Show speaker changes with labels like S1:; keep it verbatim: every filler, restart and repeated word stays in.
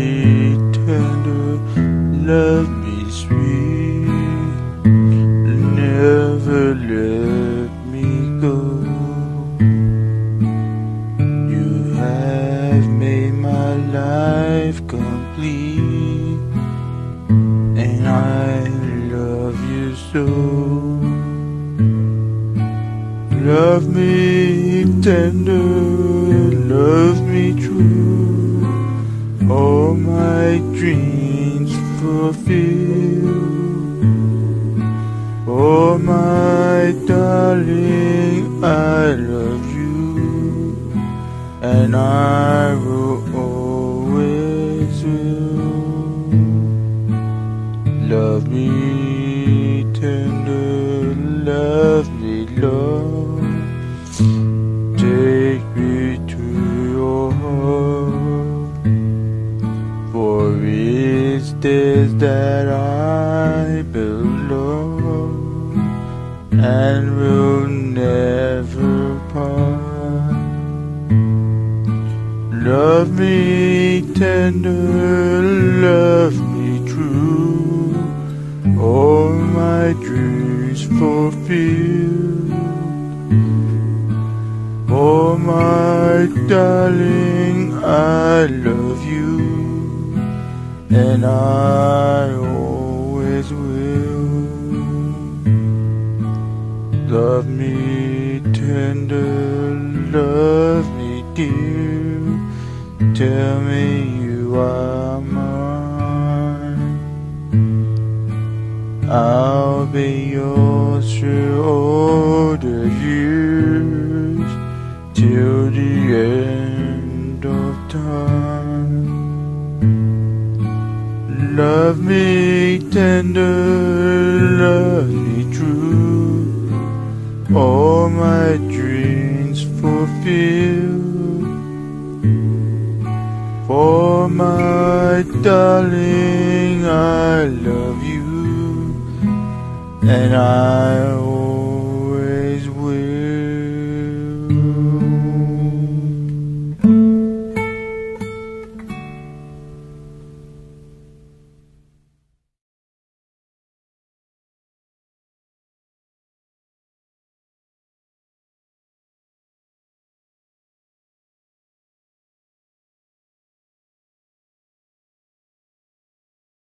S1: tender, love me sweet, never let me go. You have made my life complete, and I love you so. Love me tender, love me true, all my dreams fulfill. Oh my darling, I love you, and I will always will. Love me tender, love me love, take me to your heart, for it's this that I belong, and will never part. Love me tender, love me true, all my dreams fulfill. Oh my darling, I love you, and I always will. Love me tender, love me dear, tell me you are mine. I'll be yours through all the years, till the end of time. Love me tender, love me true, all my dreams fulfill. For my darling, I love you, and I